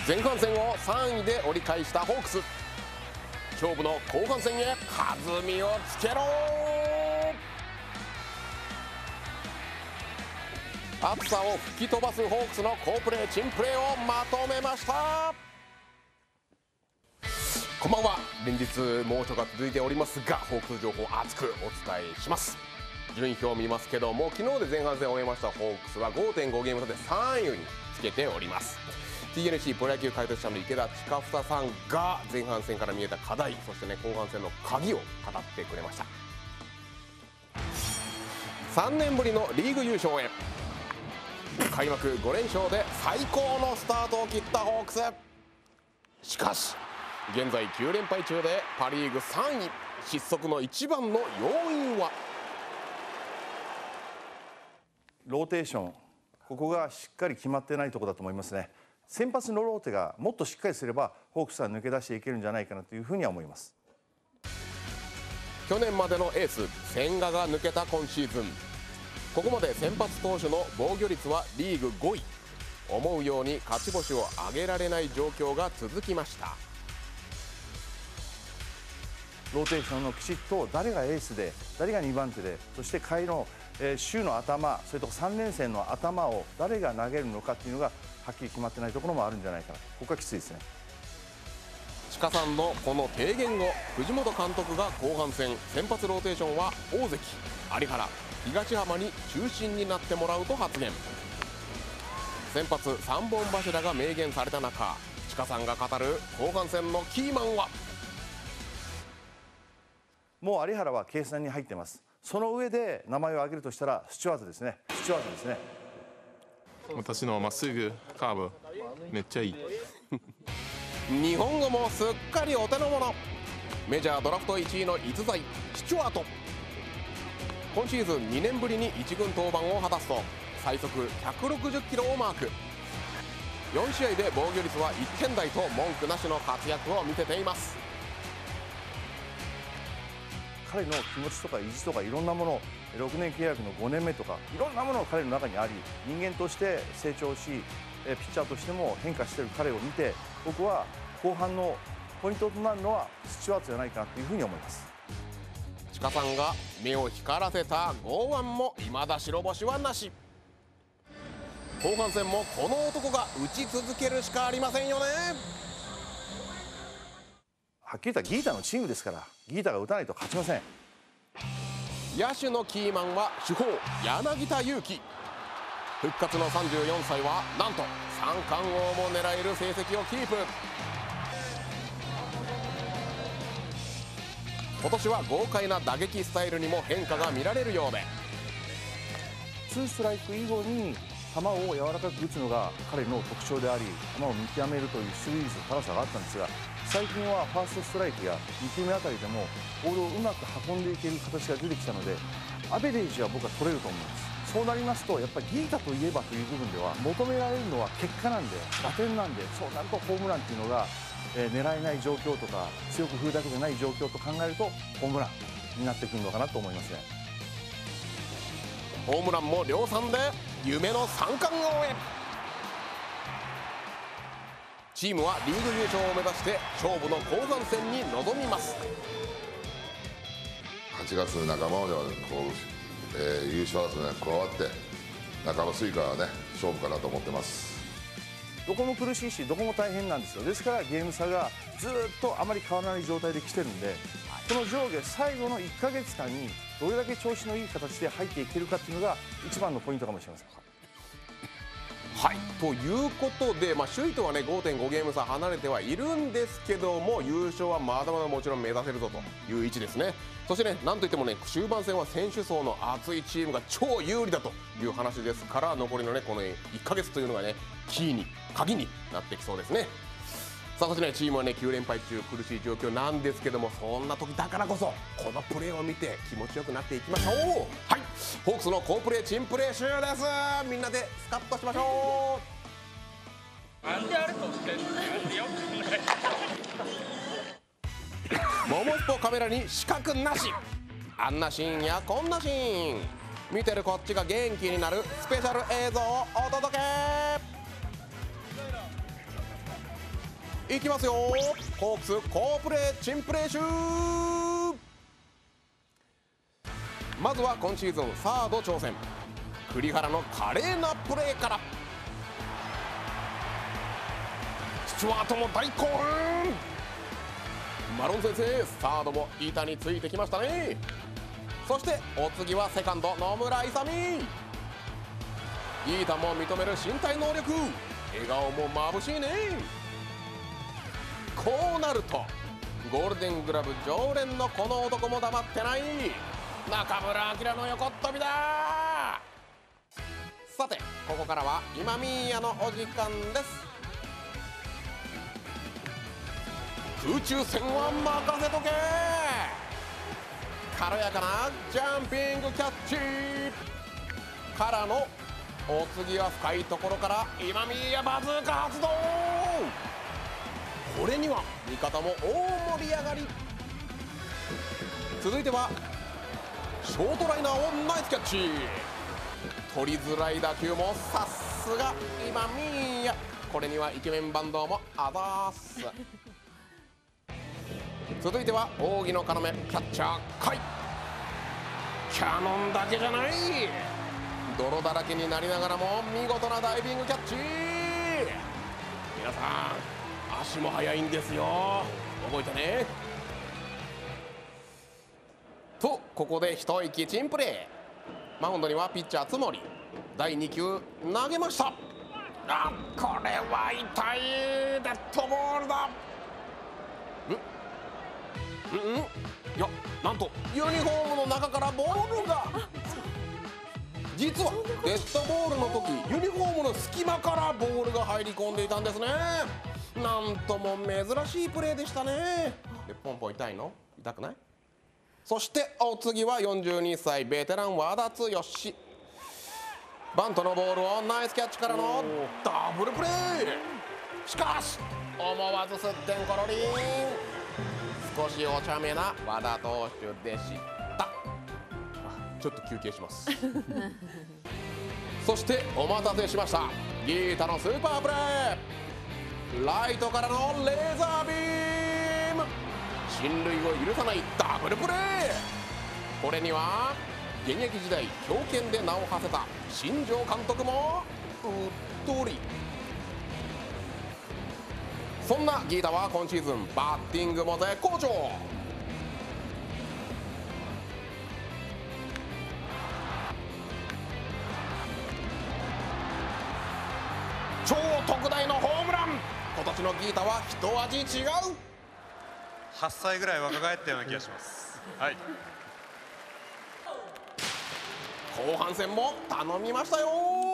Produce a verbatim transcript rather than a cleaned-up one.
前半戦をさんいで折り返したホークス。勝負の後半戦へ弾みをつけろ。暑さを吹き飛ばすホークスの好プレー珍プレーをまとめました。こんばんは。連日猛暑が続いておりますが、ホークス情報を熱くお伝えします。順位表を見ますけども、昨日で前半戦を終えましたホークスは ごてんご ゲーム差でさんいにつけております。 ティーエヌシー プロ野球解説者の池田親房さんが前半戦から見えた課題、そしてね後半戦の鍵を語ってくれました。さんねんぶりのリーグ優勝へ、開幕ごれんしょうで最高のスタートを切ったホークス。しかし現在きゅうれんぱい中でパ・リーグさんい、失速の一番の要因はローテーション、ここがしっかり決まってないところだと思いますね。先発のローテがもっとしっかりすればホークスは抜け出していけるんじゃないかなというふうには思います。 去年までのエース千賀が抜けた今シーズン、ここまで先発投手の防御率はリーグごい、思うように勝ち星を挙げられない状況が続きました。 ローテーションのきちっと誰がエースで誰がにばんてで、そして下位の、えー、週の頭、それとさんねん生の頭を誰が投げるのかっていうのがはっきり決まってないところもあるんじゃないかな。ここはきついですね。 近さんのこの提言後、藤本監督が後半戦先発ローテーションは大関、有原、東浜に中心になってもらうと発言。先発さんぼん柱が明言された中、近さんが語る後半戦のキーマンは。 もう有原は計算に入ってます。その上で名前を挙げるとしたらスチュワートですね。スチュワートですね。 私のまっすぐカーブめっちゃいい。 日本語もすっかりお手の物。メジャードラフトいちいの逸材スチュワート、今シーズンにねんぶりにいちぐん登板を果たすと最速ひゃくろくじゅっキロをマーク。よんしあいで防御率はいってんだいと文句なしの活躍を見せています。 彼の気持ちとか意地とかいろんなもの、ろくねん契約のごねんめとかいろんなものが彼の中にあり、人間として成長し、ピッチャーとしても変化している彼を見て、僕は後半のポイントとなるのはスチュワートじゃないかなというふうに思います。 近さんが目を光らせた剛腕も未だ白星はなし。後半戦もこの男が打ち続けるしかありませんよね。 はっきり言ったらギータのチームですから、ギータが打たないと勝ちません。 野手のキーマンは主砲柳田悠岐。復活のさんじゅうよんさいはなんと三冠王も狙える成績をキープ。今年は豪快な打撃スタイルにも変化が見られるようで、 ツーストライク以後に球を柔らかく打つのが彼の特徴であり、球を見極めるという守備率の高さがあったんですが、最近はファーストストライクやにきゅうめあたりでもボールをうまく運んでいける形が出てきたので、アベレージは僕は取れると思います。そうなりますとやっぱりギータといえばという部分では求められるのは結果なんで、打点なんで、そうなるとホームランっていうのが、えー、狙えない状況とか強く振るだけじゃない状況と考えるとホームランになってくるのかなと思いますね。 ホームランも量産で夢の三冠王へ。チームはリーグ優勝を目指して勝負の後半戦に臨みます。 はちがつなかばまではこう、えー、優勝争いに加わって半ば過ぎからはね勝負かなと思ってます。 どこも苦しいしどこも大変なんですよ。ですからゲーム差がずっとあまり変わらない状態で来てるんで、この上下最後のいっかげつかんにどれだけ調子のいい形で入っていけるかっていうのが一番のポイントかもしれません。 はい、ということで、まあ、首位とはね ごてんご ゲーム差離れてはいるんですけども、優勝はまだまだもちろん目指せるぞという位置ですね。そしてね、なんといってもね終盤戦は選手層の厚いチームが超有利だという話ですから、残りのねこのいっかげつというのがねキーに鍵になってきそうですね。さあ、そしてねチームはねきゅうれんぱい中苦しい状況なんですけども、そんな時だからこそこのプレーを見て気持ちよくなっていきましょう。はい、ホークスの好プレー珍プレー集です。みんなでスカッとしましょう。なんであれとってんの？よくない。モモスポカメラに死角なし。あんなシーンやこんなシーン、見てるこっちが元気になるスペシャル映像をお届け。 いきますよ。ホークス好プレー珍プレー集。まずは今シーズンサード挑戦、栗原の華麗なプレーから。スチュワートも大興奮。マロン先生、サードも板についてきましたね。そしてお次はセカンド野村勇。ギータも認める身体能力、笑顔も眩しいね。こうなるとゴールデングラブ常連のこの男も黙ってない。中村晃の横っ飛びだ。さてここからは今宮のお時間です。空中戦は任せとけ。軽やかなジャンピングキャッチからのお次は深いところから今宮バズーカ発動。これには味方も大盛り上がり。続いてはショートライナーをナイスキャッチ。取りづらい打球もさすが今宮。これにはイケメンバンドもあざーす。続いては扇の要キャッチャー甲斐。キャノンだけじゃない、泥だらけになりながらも見事なダイビングキャッチ。皆さん足も速いんですよ、覚えてね。とここで一息珍プレー。マウンドにはピッチャー津森。だいに球投げました。あ、これは痛い。デッドボールだ。んんんいや、なんとユニフォームの中からボールが。実はデッドボールの時ユニフォームの隙間からボールが入り込んでいたんですね。なんとも珍しいプレーでしたね。でポンポン痛いの？痛くない？そしてお次はよんじゅうにさいベテラン和田剛。バントのボールをナイスキャッチからのダブルプレー。しかし思わずすってんころりん。少しお茶目な和田投手でした。ちょっと休憩しますそしてお待たせしました、ギータのスーパープレー。ライトからのレーザービーム。進塁を許さないダブルプレー。これには現役時代強肩で名を馳せた新庄監督もうっとり。そんなギータは今シーズンバッティングも絶好調。超特大のホームラン。今年のギータは一味違う。 はっさいぐらい若返ったような気がします。はい。 後半戦も頼みましたよ。